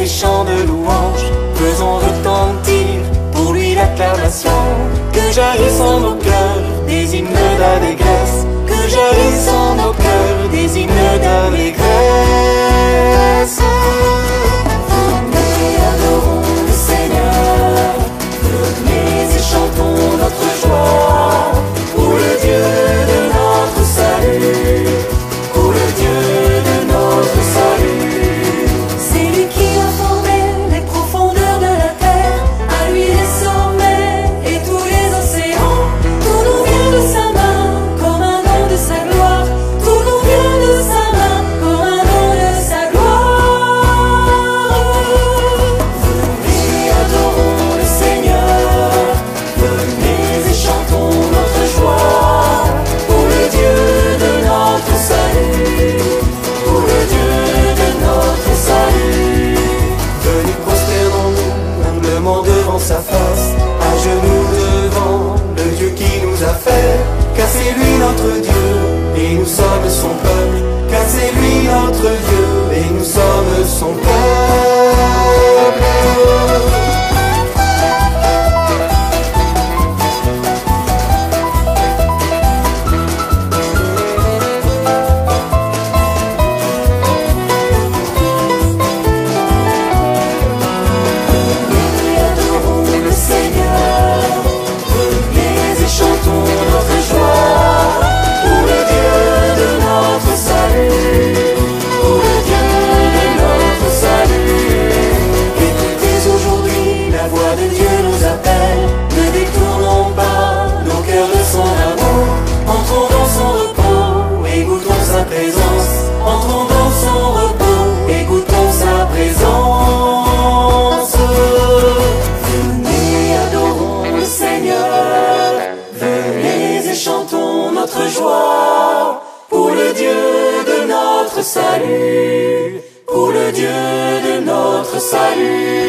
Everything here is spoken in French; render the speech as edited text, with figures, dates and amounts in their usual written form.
des chants de louange, faisons retentir pour lui l'acclamation. Que jaillissent en nos cœurs des hymnes d'allégresse, que jaillissent en nos cœurs des hymnes d'allégresse. Venez, adorons le Seigneur, venez et chantons notre joie pour le Dieu de notre salut, pour le Dieu de notre salut. C'est lui qui a formé les profondeurs de la terre, à lui les sommets et tous les océans. Tout nous vient de sa main comme un don de sa gloire, tout nous vient de sa main comme un don de sa gloire. Venez, adorons le Seigneur, venez et chantons notre joie pour le Dieu de notre salut, pour le Dieu de notre salut. Venez, prosternons-nous humblement devant sa face, à genoux devant le Dieu qui nous a fait, car c'est lui notre Dieu et nous sommes son peuple, car c'est lui notre Dieu et nous sommes son peuple. Venez, adorons le Seigneur, Venez et chantons notre joie pour le Dieu de notre salut, pour le Dieu de notre salut. Écoutez aujourd'hui, la voix de Dieu nous appelle, ne détournons pas nos cœurs de son amour. Entrons dans son repos et goûtons sa présence, entrons dans son repos et goûtons sa présence. Venez, adorons le Seigneur, venez et chantons notre joie pour le Dieu de notre salut, pour le Dieu de notre salut.